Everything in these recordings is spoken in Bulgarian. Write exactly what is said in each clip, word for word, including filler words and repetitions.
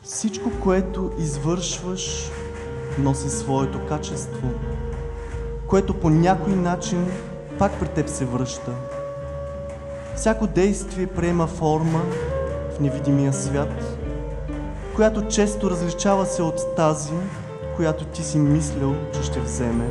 Всичко, което извършваш, носи своето качество, което по някой начин пак при теб се връща. Всяко действие приема форма в невидимия свят, която често различава се от тази, която ти си мислил, че ще вземе.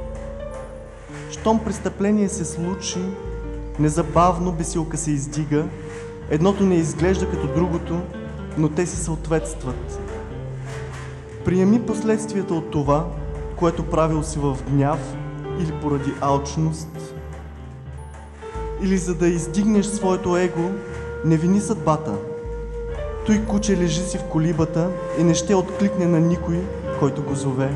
Щом престъпление се случи, незабавно бесилка се издига, едното не изглежда като другото, но те си съответстват. Приеми последствията от това, което правил си в гняв или поради алчност, или за да издигнеш своето его, не вини съдбата. Той куче лежи си в колибата и не ще откликне на никой, който го зове.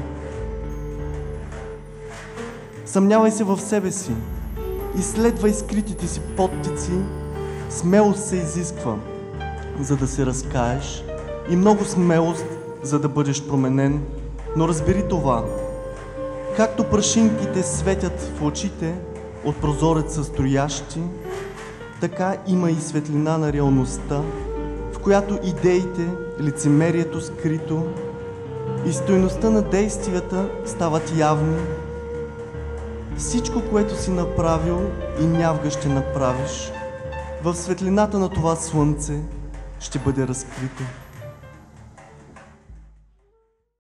Съмнявай се в себе си, изследвай скритите си подтици, смелост се изисква, за да се разкаеш, и много смелост, за да бъдеш променен, но разбери това: както прашинките светят в очите от прозореца строящи, така има и светлина на реалността, в която идеите, лицемерието скрито и стойността на действията стават явни. Всичко, което си направил и нявга ще направиш, в светлината на това слънце ще бъде разкрито.